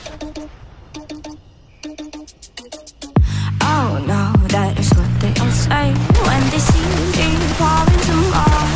Oh no, that is what they all say when they see me falling to more.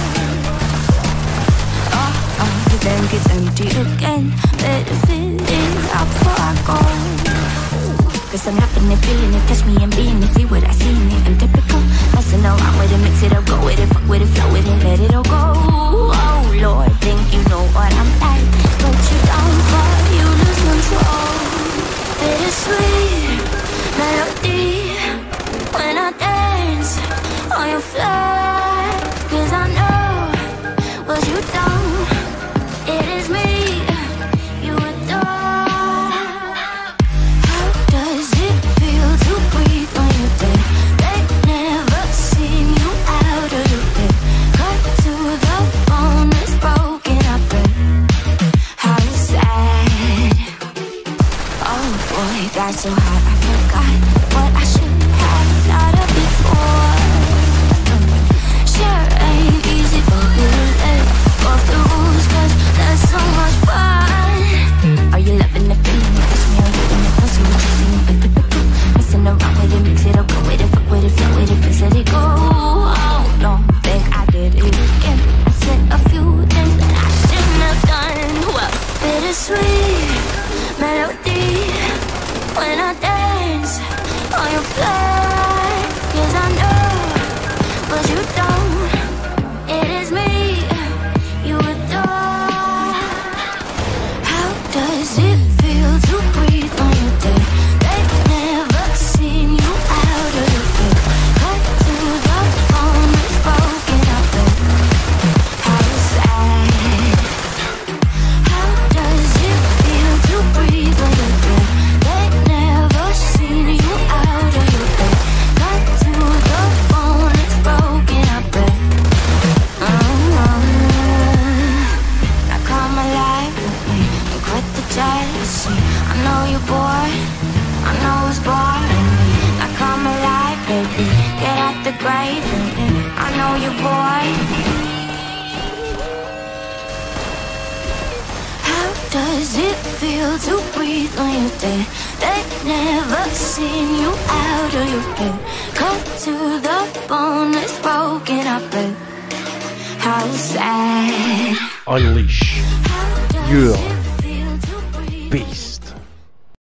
The bank is empty again. Better fill it up before I go. Cause I'm having it, feeling it, catch me and being it. See what I see in it, I'm typical. Messing around with it, mix it up, go with it, fuck with it, flow with it, let it all go. Oh Lord, think you know what I'm like. Put you down for you lose control. Bittersweet melody when I dance on your fly. Cause I know what you don't. It is me you adore. How does it feel to breathe when you're dead? They've never seen you out of your bed. Cut to the bone, it's broken up. How sad. Oh boy, got so hot I forgot what I should have thought of before. Sure ain't easy for you to let off the rules, cause that's so much fun. Are you loving the feeling? You kiss me, are you in the pussy? What you seeing? Messing around with it, mix it up, go with it, fuck with it, flow with it, please let it go. Oh, don't think I did it again. I said a few things that I shouldn't have done. Well, bittersweet melody when I dance on your fly. Cause I know but you don't. It is me you adore. How does it feel to breathe when you're dead? They've never seen you out of your bed. Cut to the bone, it's broken up. How sad. How does it feel to breathe when you're dead? They've never seen you out of your bed. Cut to the bone, it's broken up. Now come alive with me and quit the jealousy. I know you're bored, I know it's boring me. Now come alive, baby, get out the grave with me. I know you're bored. How does it feel to breathe when you're dead? They've never seen you out of your bed. Cut to the bone, it's broken up. How sad. Unleash your beast.